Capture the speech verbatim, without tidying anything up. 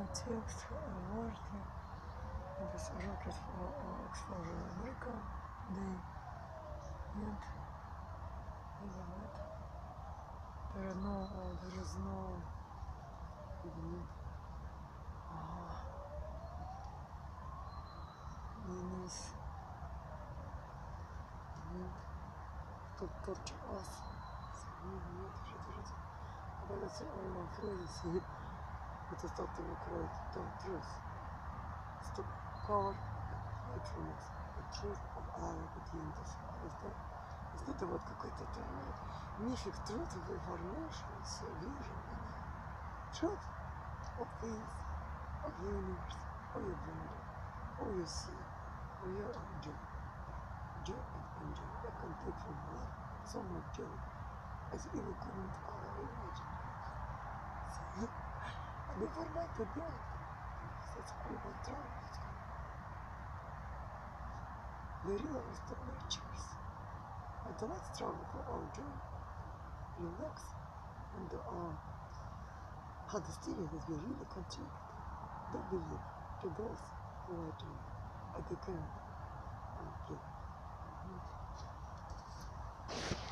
Текст важный. This rocket for exposure America. They and internet. There are no, there is no internet. Ah, means to torture us. But it's all my friends. Это стал демократ, там трус. Stop power, truth, the truth of our obedience. Это вот какой-то там мифик трудовой формation, vision, truth of peace, of universe, of your body, of your sea, of your joy, joy and enjoy, a complete from life, so much joy, as if we couldn't ever imagine. And if we're not the dead, that's all about travel. The real is the natures. And the next travel for our joy, relax, and the arm. Understanding that we really continue. Don't believe to those who are doing at the current and play.